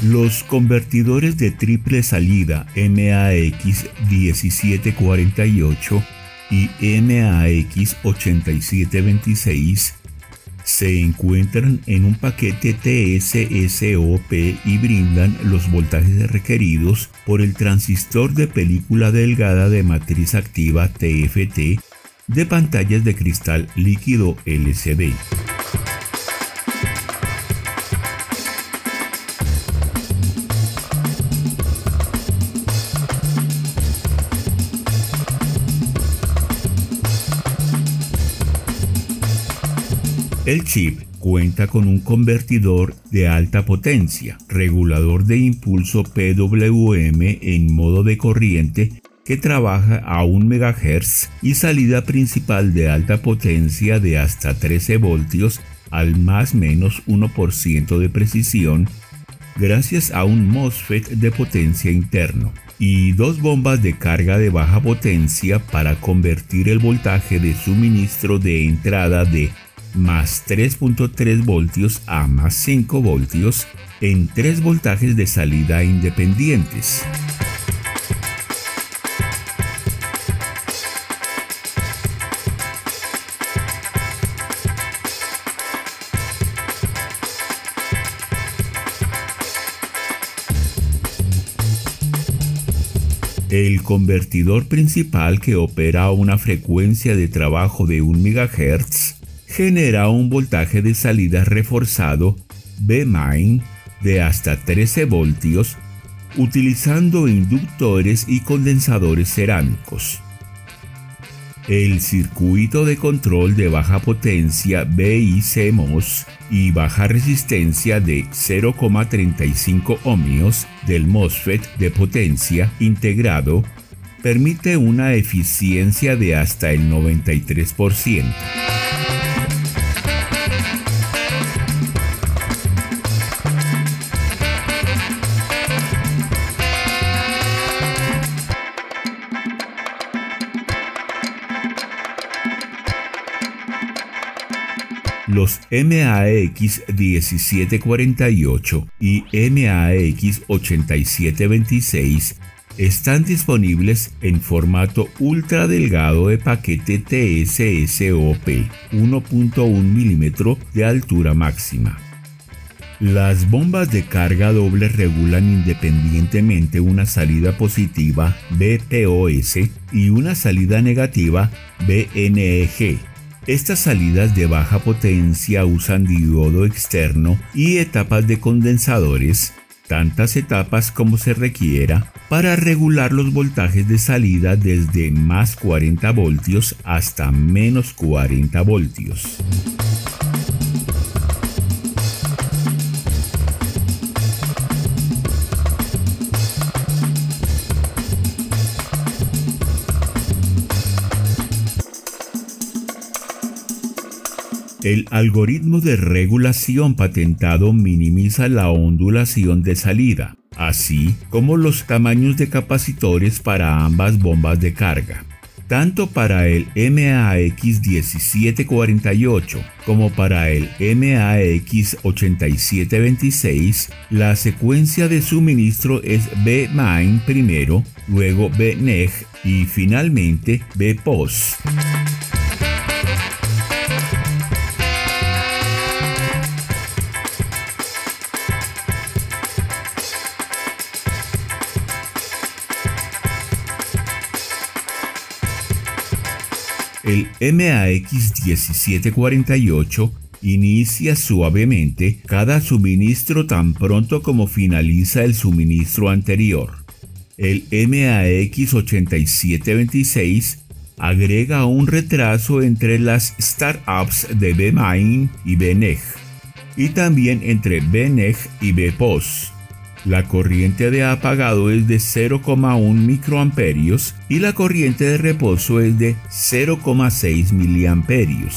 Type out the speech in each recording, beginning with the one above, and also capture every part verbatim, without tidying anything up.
Los convertidores de triple salida M A X diecisiete cuarenta y ocho y M A X ochenta y siete veintiséis se encuentran en un paquete T S S O P y brindan los voltajes requeridos por el transistor de película delgada de matriz activa T F T de pantallas de cristal líquido L C D. El chip cuenta con un convertidor de alta potencia, regulador de impulso P W M en modo de corriente que trabaja a un megahertz y salida principal de alta potencia de hasta trece voltios al más menos uno por ciento de precisión gracias a un MOSFET de potencia interno y dos bombas de carga de baja potencia para convertir el voltaje de suministro de entrada de más tres punto tres voltios a más cinco voltios en tres voltajes de salida independientes. El convertidor principal, que opera a una frecuencia de trabajo de un megahertz, genera un voltaje de salida reforzado B main de hasta trece voltios utilizando inductores y condensadores cerámicos. El circuito de control de baja potencia B I C M O S y baja resistencia de cero coma treinta y cinco ohmios del MOSFET de potencia integrado permite una eficiencia de hasta el noventa y tres por ciento. Los M A X diecisiete cuarenta y ocho y M A X ochenta y siete veintiséis están disponibles en formato ultra delgado de paquete T S S O P uno punto uno milímetros de altura máxima. Las bombas de carga doble regulan independientemente una salida positiva B P O S y una salida negativa B N E G. Estas salidas de baja potencia usan diodo externo y etapas de condensadores, tantas etapas como se requiera, para regular los voltajes de salida desde más cuarenta voltios hasta menos cuarenta voltios. El algoritmo de regulación patentado minimiza la ondulación de salida, así como los tamaños de capacitores para ambas bombas de carga. Tanto para el M A X diecisiete cuarenta y ocho como para el M A X ochenta y siete veintiséis, la secuencia de suministro es B main primero, luego B neg y finalmente B pos. El M A X diecisiete cuarenta y ocho inicia suavemente cada suministro tan pronto como finaliza el suministro anterior. El M A X ochenta y siete veintiséis agrega un retraso entre las startups de B main y B neg, y también entre B neg y B pos. La corriente de apagado es de cero coma uno microamperios y la corriente de reposo es de cero coma seis miliamperios.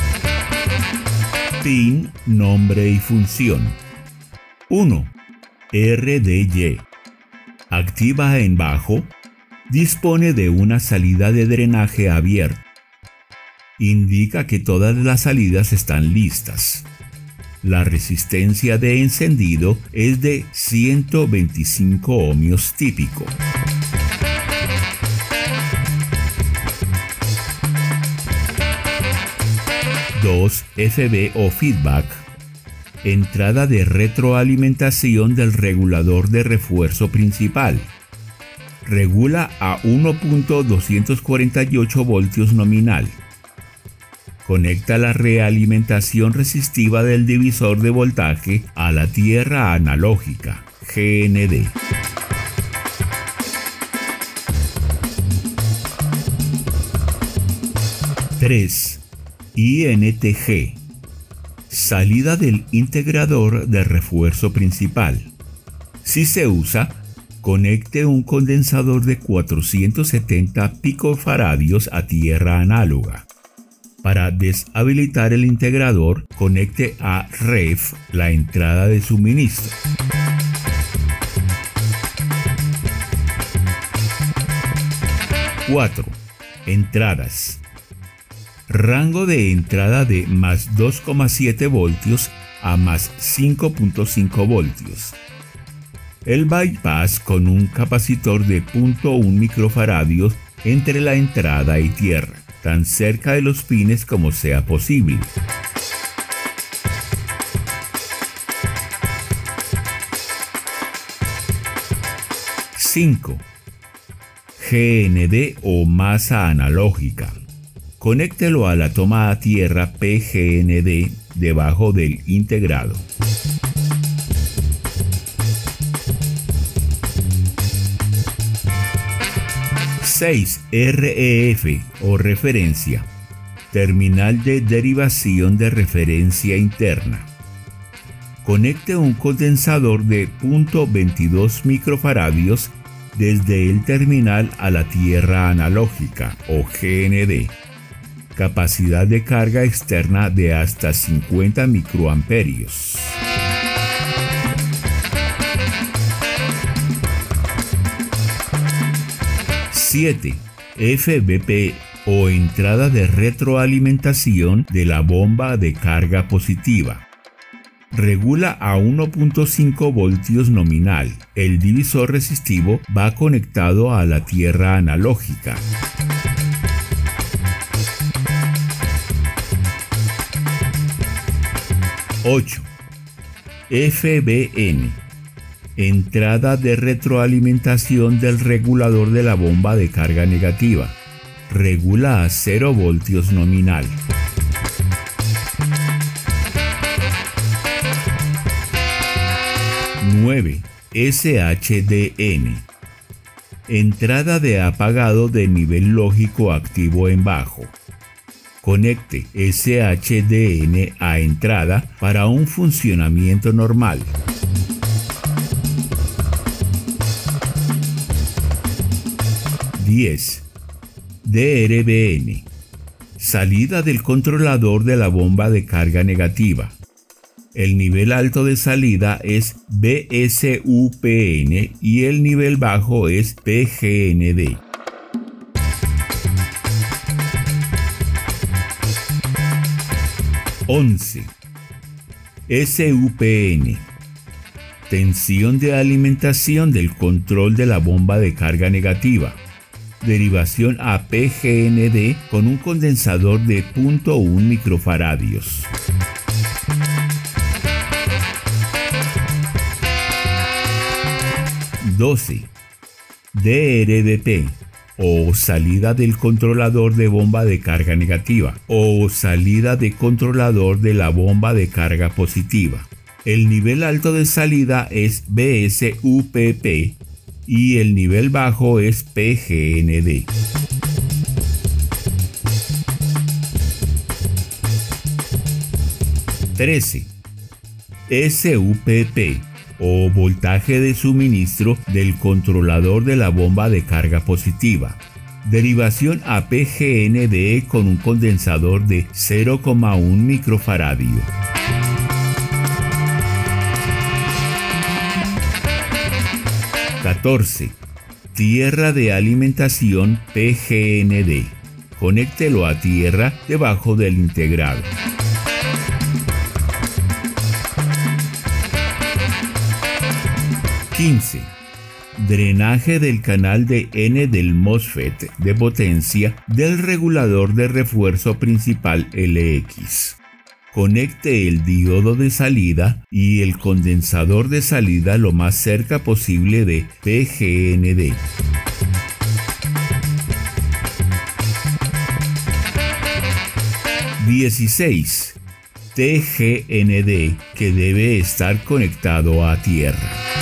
Pin, nombre y función. uno. R D Y. Activa en bajo. Dispone de una salida de drenaje abierta. Indica que todas las salidas están listas. La resistencia de encendido es de ciento veinticinco ohmios típico. dos F B o feedback. Entrada de retroalimentación del regulador de refuerzo principal. Regula a uno punto doscientos cuarenta y ocho voltios nominal. Conecta la realimentación resistiva del divisor de voltaje a la tierra analógica, G N D. tres I N T G. Salida del integrador de refuerzo principal. Si se usa, conecte un condensador de cuatrocientos setenta picofaradios a tierra análoga. Para deshabilitar el integrador, conecte a ref la entrada de suministro. cuatro. Entradas. Rango de entrada de más dos coma siete voltios a más cinco punto cinco voltios. El bypass con un capacitor de cero punto uno microfaradios entre la entrada y tierra, tan cerca de los pines como sea posible. cinco. G N D o masa analógica. Conéctelo a la toma a tierra P G N D debajo del integrado. seis R E F o referencia. Terminal de derivación de referencia interna. Conecte un condensador de cero punto veintidós microfaradios desde el terminal a la tierra analógica o G N D. Capacidad de carga externa de hasta cincuenta microamperios. siete. F B P o entrada de retroalimentación de la bomba de carga positiva. Regula a uno punto cinco voltios nominal. El divisor resistivo va conectado a la tierra analógica. ocho. F B N. Entrada de retroalimentación del regulador de la bomba de carga negativa. Regula a cero voltios nominal. nueve. S H D N. Entrada de apagado de nivel lógico activo en bajo. Conecte S H D N a entrada para un funcionamiento normal. diez. D R B N. Salida del controlador de la bomba de carga negativa. El nivel alto de salida es B S U P N y el nivel bajo es P G N D. once. S U P N. Tensión de alimentación del control de la bomba de carga negativa. Derivación a P G N D con un condensador de cero punto uno microfaradios. doce. D R B P o salida del controlador de bomba de carga negativa o salida de controlador de la bomba de carga positiva. El nivel alto de salida es B S U P P y el nivel bajo es P G N D. trece. S U P P o voltaje de suministro del controlador de la bomba de carga positiva. Derivación a P G N D con un condensador de cero coma uno microfaradio. catorce. Tierra de alimentación P G N D. Conéctelo a tierra debajo del integrado. quince. Drenaje del canal de N del MOSFET de potencia del regulador de refuerzo principal L X. Conecte el diodo de salida y el condensador de salida lo más cerca posible de P G N D. dieciséis. T G N D, que debe estar conectado a tierra.